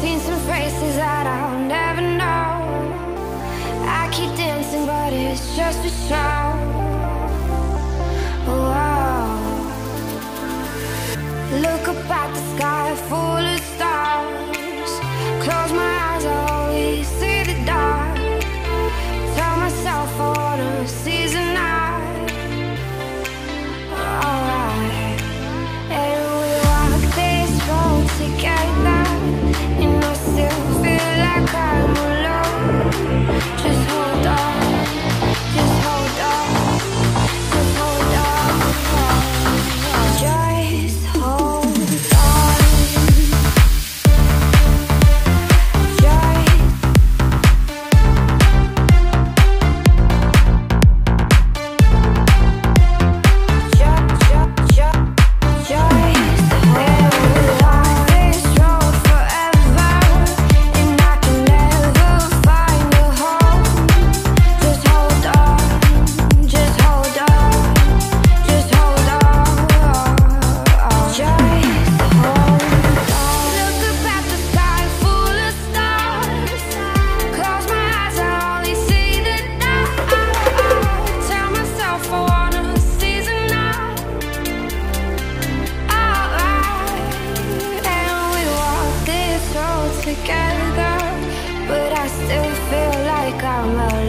seen some faces that I'll never know. I keep dancing, but it's just a show. Whoa. Look up at the sky full of stars. Close my eyes, I always see the dark. Tell myself I wanna seize the night. Alright. And we walk this road together, and I still feel like I'm alone. Just hold on, just hold on, just hold on. Just hold on. Together, but I still feel like I'm alone.